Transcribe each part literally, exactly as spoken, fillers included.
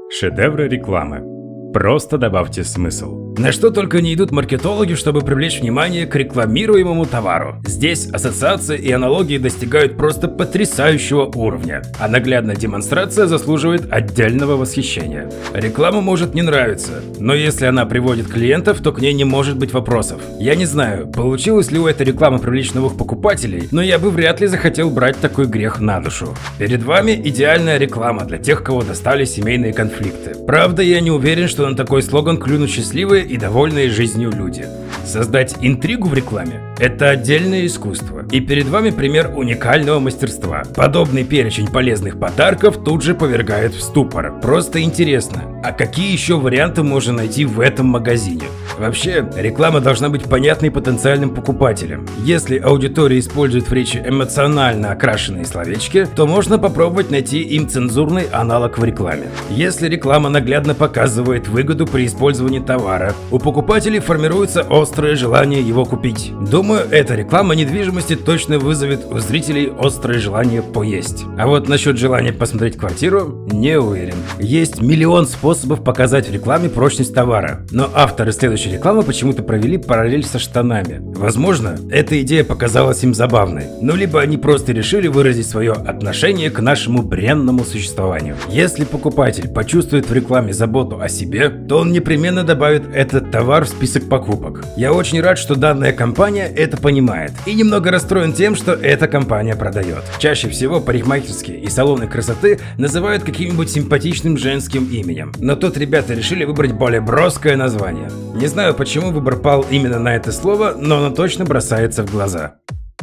Шедевры рекламы. Просто добавьте смысл. На что только не идут маркетологи, чтобы привлечь внимание к рекламируемому товару. Здесь ассоциации и аналогии достигают просто потрясающего уровня, а наглядная демонстрация заслуживает отдельного восхищения. Реклама может не нравиться, но если она приводит клиентов, то к ней не может быть вопросов. Я не знаю, получилось ли у этой рекламы привлечь новых покупателей, но я бы вряд ли захотел брать такой грех на душу. Перед вами идеальная реклама для тех, кого достали семейные конфликты. Правда, я не уверен, что на такой слоган клюнут счастливые и довольные жизнью люди. Создать интригу в рекламе – это отдельное искусство. И перед вами пример уникального мастерства. Подобный перечень полезных подарков тут же повергает в ступор. Просто интересно, а какие еще варианты можно найти в этом магазине? Вообще, реклама должна быть понятной потенциальным покупателям. Если аудитория использует в речи эмоционально окрашенные словечки, то можно попробовать найти им цензурный аналог в рекламе. Если реклама наглядно показывает выгоду при использовании товара, у покупателей формируется острое желание его купить. Думаю, эта реклама недвижимости точно вызовет у зрителей острое желание поесть. А вот насчет желания посмотреть квартиру, не уверен. Есть миллион способов показать в рекламе прочность товара, но авторы следующей рекламы почему-то провели параллель со штанами. Возможно, эта идея показалась им забавной, но либо они просто решили выразить свое отношение к нашему бренному существованию. Если покупатель почувствует в рекламе заботу о себе, то он непременно добавит этот товар в список покупок. Я очень рад, что данная компания это понимает, и немного расстроен тем, что эта компания продает. Чаще всего парикмахерские и салоны красоты называют каким-нибудь симпатичным женским именем, но тут ребята решили выбрать более броское название. Не знаю, почему выбор пал именно на это слово, но оно точно бросается в глаза.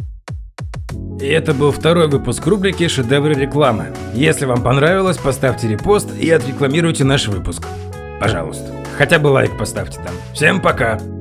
И это был второй выпуск рубрики «Шедевры рекламы». Если вам понравилось, поставьте репост и отрекламируйте наш выпуск. Пожалуйста. Хотя бы лайк поставьте там. Всем пока!